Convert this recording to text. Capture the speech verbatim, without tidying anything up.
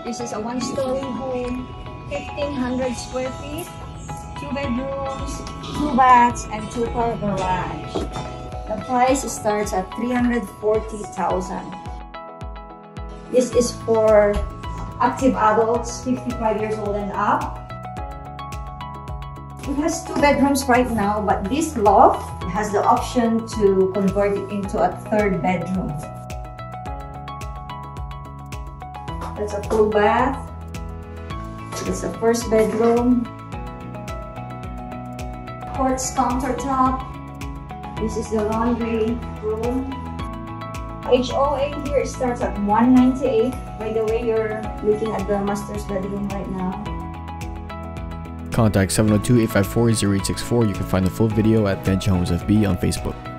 This is a one-story home, fifteen hundred square feet, two bedrooms, two baths, and two-car garage. The price starts at three hundred forty thousand dollars. This is for active adults, fifty-five years old and up. It has two bedrooms right now, but this loft has the option to convert it into a third bedroom. That's a full bath. That's the first bedroom. Quartz countertop. This is the laundry room. H O A here starts at one ninety-eight. By the way, you're looking at the master's bedroom right now. Contact seven oh two, eight five four, zero eight six four. You can find the full video at Vangie Homes F B on Facebook.